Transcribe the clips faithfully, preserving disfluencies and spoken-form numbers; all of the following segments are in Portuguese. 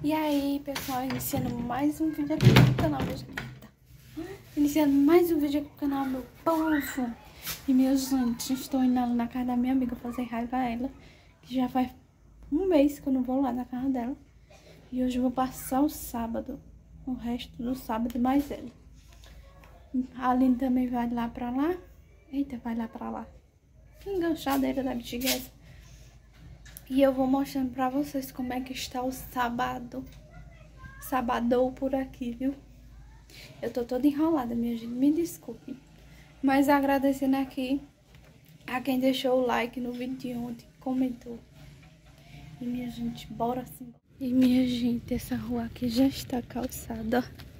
E aí, pessoal, iniciando mais um vídeo aqui no canal, minha gente. Iniciando mais um vídeo aqui no canal, meu povo. E, meus gente, estou indo ali na casa da minha amiga fazer raiva a ela. Que já faz um mês que eu não vou lá na casa dela. E hoje eu vou passar o sábado, o resto do sábado mais ela. A Aline também vai lá pra lá. Eita, vai lá pra lá. Que enganchadeira da bexiga é essa? E eu vou mostrando pra vocês como é que está o sábado. Sabadou por aqui, viu? Eu tô toda enrolada, minha gente. Me desculpe. Mas agradecendo aqui a quem deixou o like no vídeo de ontem, comentou. E, minha gente, bora sim. E, minha gente, essa rua aqui já está calçada.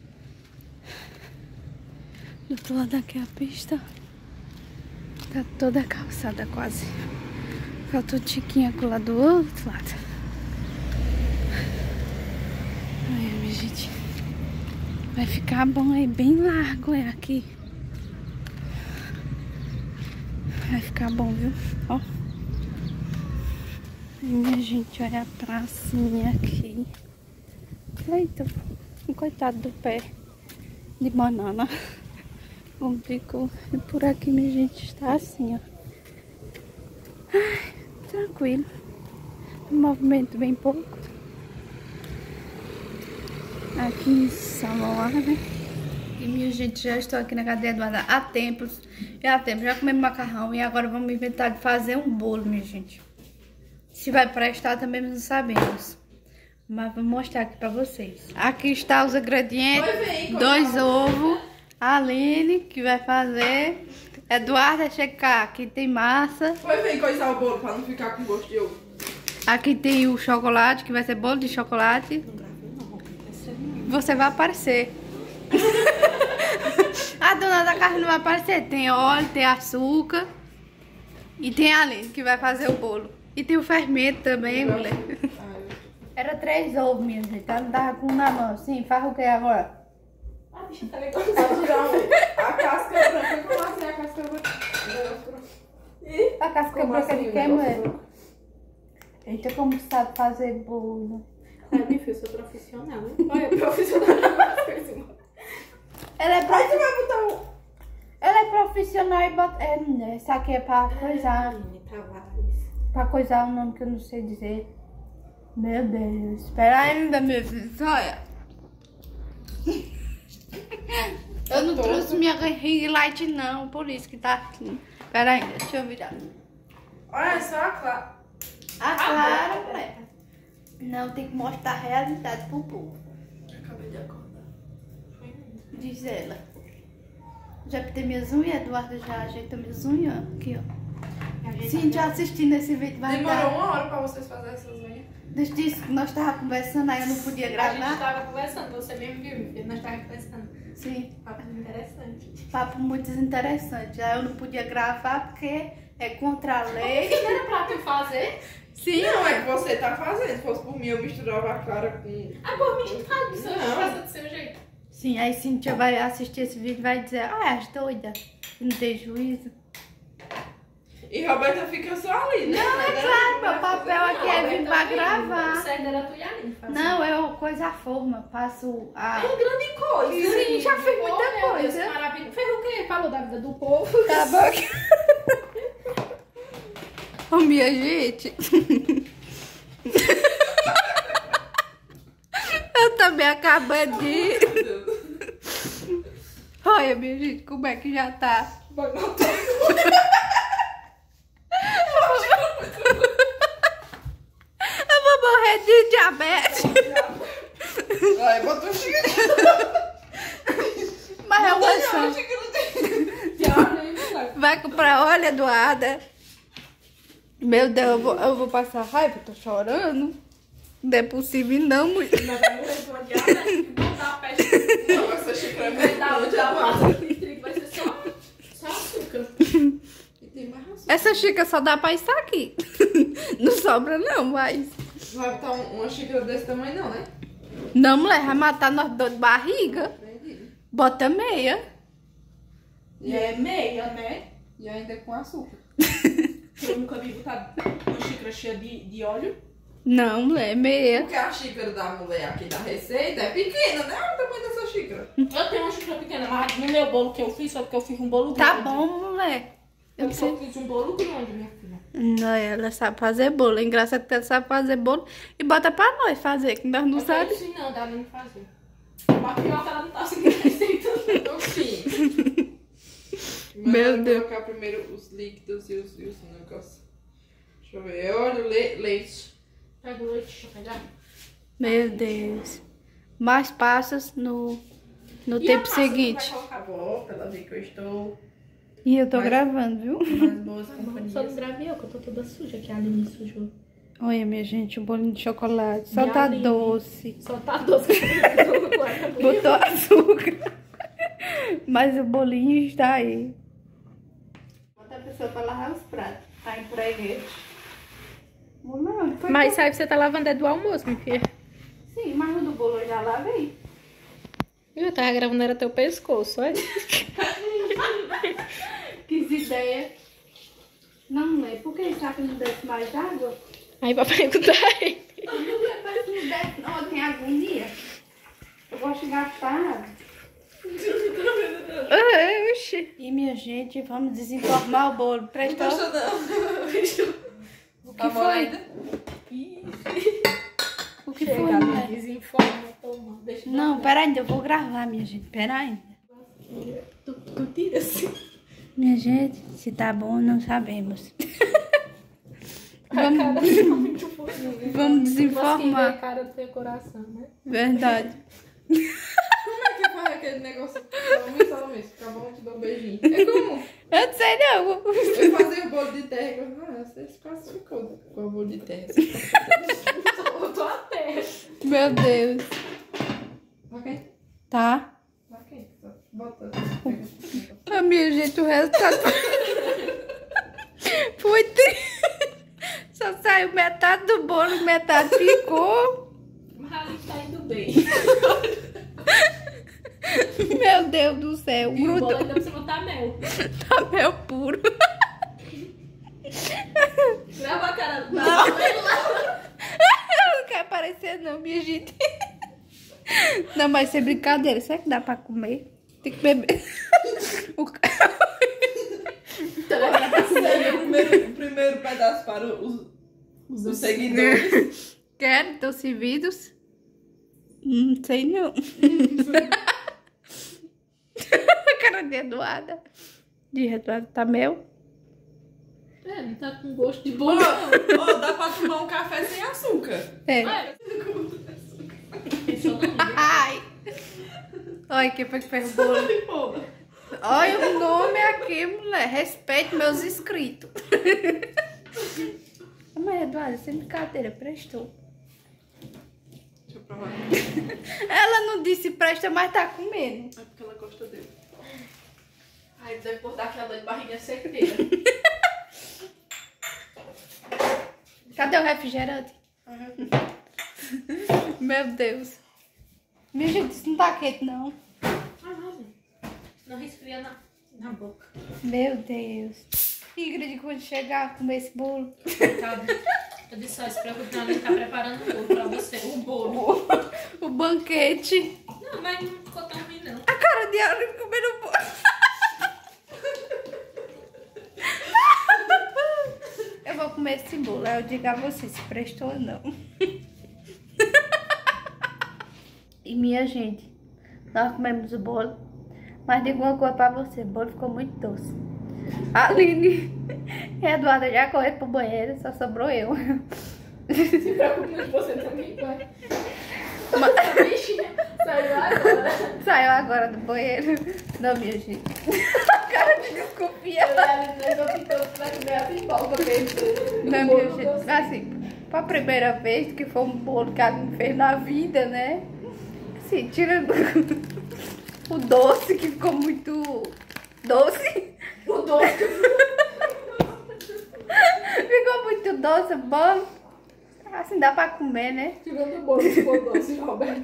Do outro lado aqui a pista. Tá toda calçada quase. Faltou tiquinha com lá do outro lado. Aí, minha gente. Vai ficar bom aí, bem largo é aqui. Vai ficar bom, viu? Ó. E, minha gente, olha a pracinha aqui. Eita, coitado do pé de banana. Complicou. E por aqui, minha gente, está assim, ó. Ai, tranquilo. Movimento bem pouco. Aqui em Samoa, né? E, minha gente, já estou aqui na casa de Eduarda há tempos. E há tempos já comemos macarrão. E agora vamos inventar de fazer um bolo, minha gente. Se vai prestar também não sabemos. Mas vou mostrar aqui pra vocês. Aqui está os ingredientes. Bem, dois ovos. A Aline, que vai fazer. Eduarda, checar. Aqui tem massa. Foi bem coisar o bolo pra não ficar com gosto de ovo. Aqui tem o chocolate, que vai ser bolo de chocolate. Você vai aparecer. A dona da casa não vai aparecer. Tem óleo, tem açúcar. E tem a Aline, que vai fazer o bolo. E tem o fermento também, mulher. Era três ovos, minha gente. Ela não tava com um na mão. Sim, faz o que agora? A bicha tá legal. Vai tirar um, a casca branca. Como assim a casca branca? A casca branca de quem, mulher? Eita, como sabe fazer bolo. Ai, minha filha, eu sou profissional, hein? Olha, profissional. Ela é, prof... Aí tu vai botar um... Ela é profissional e bota... É, essa aqui é pra coisar. Pra coisar um nome que eu não sei dizer. Meu Deus. Espera ainda, meu filho. Olha. Eu não trouxe minha ring light, não. Por isso que tá aqui. Espera aí, deixa eu virar. Olha só a Clara. A Clara, mulher. Não, tem que mostrar a realidade pro povo. Acabei de acordar. Diz ela. Já pintei minhas unhas, Eduardo já ajeitou minhas unhas. Aqui, ó. Sim, já assistindo esse vídeo vai Demorou dar. uma hora pra vocês fazerem essas unhas. Desde que nós tava conversando, aí eu não podia A gravar. gente tava conversando, você mesmo viu, minha filha? Nós tava conversando. Sim. Papo interessante. Papo muito interessante. Aí eu não podia gravar porque é contra a lei. Não era pra tu fazer? Sim. Não, é que você tá fazendo. Se fosse por mim, eu misturava a Clara com... Ah, por mim, faz do seu, Não. faça do seu jeito. Sim, aí Cíntia vai assistir esse vídeo e vai dizer, ah, as doidas, não tem juízo. E Roberta fica só ali, né? Não, é claro, meu papel aqui é vir pra gravar. O certo era tu e a Aline fazer. Não, eu coisa a forma, passo a... É grande coisa. Sim, já fez muita Oh, meu coisa. Deus, maravilhoso. Fez o quê? Falou da vida do povo. Tá bom. Ô, minha gente. Eu também acabei de... Olha, minha gente, como é que já tá. Vai matar. Eu vou morrer de diabetes. Vai, bota um xícara. Mas eu vou só. Vai comprar óleo, Eduarda. Meu Deus, eu vou, eu vou passar raiva, eu tô chorando. Não é possível não, mulher. Mas vai morrer de uma diabetes e botar a peste. Não, essa xícara é Vai dar muito o da boa. massa de trigo, vai ser só, só açúcar. E tem mais açúcar. Essa xícara só dá pra estar aqui. Não sobra não, mas... Vai botar um- uma xícara desse tamanho não, né? Não, mulher, vai matar nós dor de barriga. Entendi. Bota meia. E é meia, né? E ainda com açúcar. Eu nunca vi botar uma xícara cheia de, de óleo. Não, mulher, meia. Porque a xícara da mulher aqui da receita é pequena, né? Olha o tamanho dessa xícara. Eu tenho uma xícara pequena, mas no meu bolo que eu fiz, só porque eu fiz um bolo grande. Tá bom, mulher. Eu Eu só sei. fiz um bolo grande, minha filha. Não, ela sabe fazer bolo. É engraçado que ela sabe fazer bolo e bota pra nós fazer, que nós não Eu falei sabemos. assim, não, dá nem fazer. Mas pior que ela não tá seguindo a receita. Então, sim. Mas Meu eu vou Deus. colocar primeiro os líquidos e os, e os negócios. Deixa eu ver. Olha o le leite. Pega o leite, deixa eu pegar. Meu Deus. Mais passos no, no E a tempo massa, seguinte. tu vai colocar? Vou, pra ela ver que eu estou E eu tô Mas- gravando, viu? nas boas Só não companhias. gravei eu, que eu tô toda suja, que a Aline sujou. Olha, minha gente, um bolinho de chocolate. Só E tá ali? doce. Só tá doce. Botou açúcar. Mas o bolinho está aí. Bota a pessoa pra lavar os pratos. Tá empreguete. Não, foi Mas sabe que você tá lavando é do almoço, minha filha. Sim, mas o do bolo eu já lavei. Eu tava gravando, era teu pescoço, olha. Quis ideia. Não, é por que será que não desce mais água? Aí vai perguntar aí. Parece que não desce. Não, tem agonia. Eu gosto de gastar água. Ah, oxi. E minha gente, vamos desenformar o bolo. Não Prestou? tô achando. O que Tá foi? molhada? O que Chega, foi, Aline, mulher? desinforma, toma. Deixa eu Não, dar- pera ainda, eu vou gravar, minha gente. Pera ainda. Tu, tu tira assim. Minha gente, se tá bom, não sabemos. A cara Vamos, tá muito fofinha. vamos Mas quem vê a desinformar. cara do teu coração, né? Verdade. Como é que faz aquele negócio? Salomé, Salomé, fica bom, te dou um beijinho. É como? Eu não sei não. Eu fazia o bolo de terra e eu, ah, você se classificou com o bolo de terra. Eu tô até. Meu Deus. Ok? Tá? Ok. Bota. A minha gente, o resultado foi triste. Só saiu metade do bolo, metade ficou. Mas a gente tá indo bem. Meu Deus do céu, E o bolo grudou. ainda precisa botar mel. Tá mel puro. Grava a cara do Eu não quero aparecer não, minha gente. Não, mas sem brincadeira, será que dá pra comer? Tem que beber. O cara... O primeiro, o primeiro pedaço para os, os seguidores. Quero, estão servidos? Hum, sei não. A cara de Eduarda. De Eduarda tá mel? É, não tá com gosto de Ó, bolo. não. ó, dá pra tomar um café sem açúcar. É. Olha. Pensou na minha. Ai! Olha quem foi que fez o bolo. Pô, Olha o nome aqui, mulher. Respeite meus inscritos. Mas, Eduarda, sem brincadeira, prestou. deixa eu provar. Ela não disse presta, mas tá comendo. É porque ela gosta dele. Ai, deve botar aquela de barriga certeira. Cadê o refrigerante? Meu Deus. Minha gente, isso não tá quente, não. Ah, não. Não resfria na, na boca. Meu Deus. Ingrid, quando chegar a comer esse bolo. Coitado. Eu disse, ó, se preocupe não, ele tá preparando o bolo pra você. O bolo. O banquete. Não, mas não ficou tão ruim, não. A cara de ela comendo o bolo. Eu vou comer esse bolo. Aí eu digo a você se prestou ou não. E minha gente, nós comemos o bolo. Mas digo uma coisa pra você, o bolo ficou muito doce. A Aline e a Eduarda já correram pro banheiro, só sobrou eu. Se preocupe não, você também vai. Mas- Essa bichinha saiu agora. Saiu agora do banheiro. Não, minha gente. A cara de desconfia. Eu ali nós optamos pra comer a pipoca mesmo. Não, minha gente. Assim, foi a primeira vez que foi um bolo que a Aline fez na vida, né? Assim, tirando o doce, que ficou muito doce. O doce. Ficou muito doce o bolo. Assim, dá pra comer, né? Tirando o bolo, ficou doce, Roberto.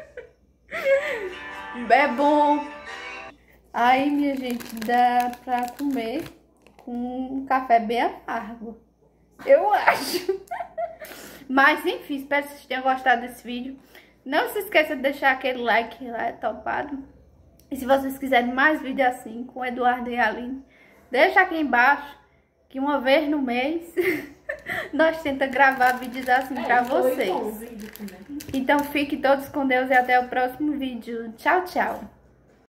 É bom. Aí, minha gente, dá pra comer com um café bem amargo. Eu acho. Mas enfim, espero que vocês tenham gostado desse vídeo. Não se esqueça de deixar aquele like lá, é topado. E se vocês quiserem mais vídeos assim, com o Eduardo e a Aline, deixa aqui embaixo, que uma vez no mês nós tentamos gravar vídeos assim é, pra vocês. Então fiquem todos com Deus e até o próximo vídeo. Tchau, tchau.